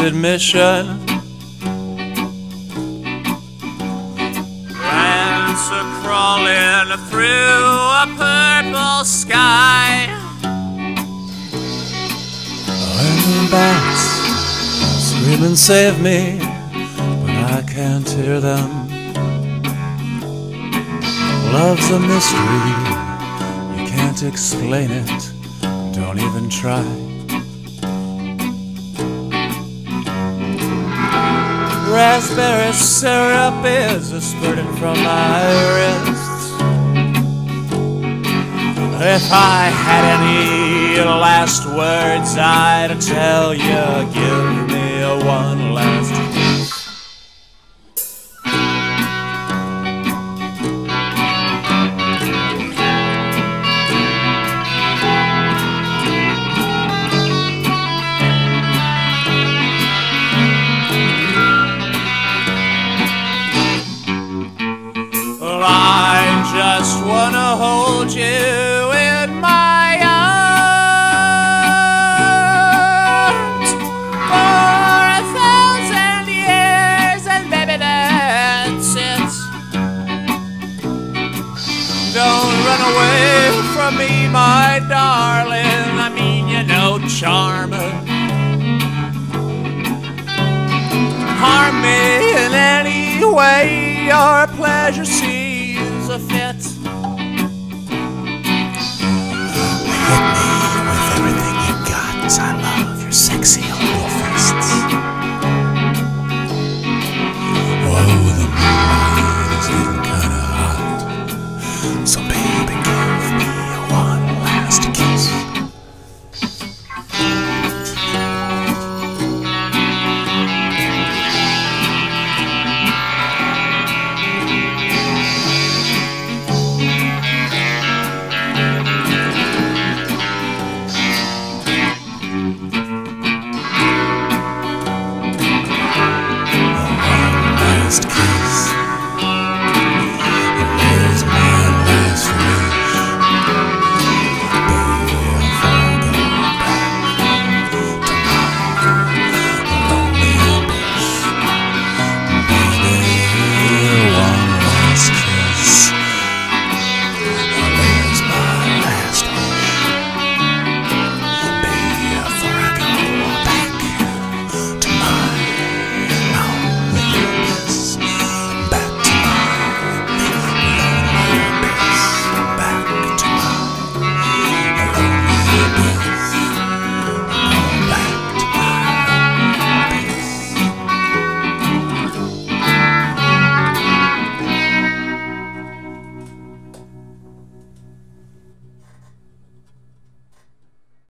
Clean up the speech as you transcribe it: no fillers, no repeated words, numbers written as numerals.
admission. Plants are crawling through a purple sky. And the bats scream and save me, but I can't hear them. Love's a mystery, you can't explain it, don't even try. Raspberry syrup is spurting from my wrists. If I had any last words I'd tell you, give me one last kiss. I just wanna hold you in my arms for 1,000 years, and baby, that's it. Don't run away from me, my darling. I mean, you know, charmer. Harm me in any way your pleasure seems a fit. Hit me